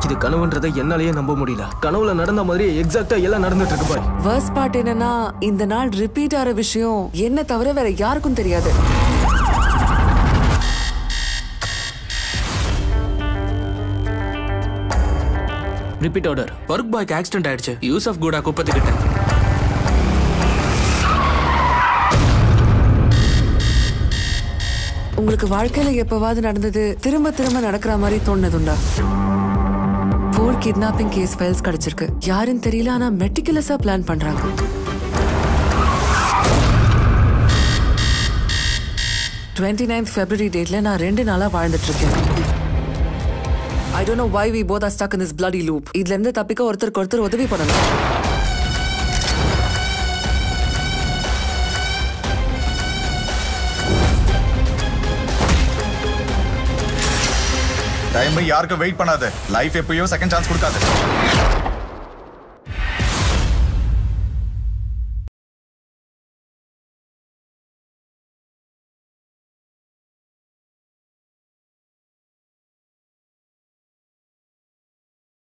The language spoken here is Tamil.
இது கனவுன்றதை என்னாலேயே நம்ப முடியல. கனவுல நடந்த மாதிரி எக்ஸாக்ட்டா எல்லாம் நடந்துட்டு இருக்கு பாய். வர்ஸ்ட் பார்ட் என்னன்னா இந்த நாள் ரிப்பீட் ஆற விஷயம் என்ன தவிர வேற யாருக்கும் தெரியாது. Repeat order. ஒர்க் பாய்க்கு ஆக்சிடென்ட் ஆயிடுச்சு. யூஸ் ஆஃப் குடா குப்பத்துக்கிட்ட. உங்களுக்கு வாழ்க்கையில எப்பவாவது நடந்தது திரும்ப திரும்ப நடக்கிற மாதிரி தோணுதுண்டா? 4 கிட்னாப்பிங் கேஸ் ஃபைல்ஸ் கிடைச்சிருக்கு. யாருன்னு தெரியல, ஆனா மெட்டிகுலஸா பிளான் பண்றாங்க. 29th February டேட்ல நான் 2 நாளா வாழ்ந்துட்டு இருக்கேன். I don't know why we both are stuck in this bloody loop. இதுல இருந்து தப்பிக்க ஒருத்தருக்கு ஒருத்தர் உதவி பண்ணணும். டைம் யாருக்கும் வெயிட் பண்ணாத. லைஃப் எப்பயும் செகண்ட் சான்ஸ் கொடுக்காது.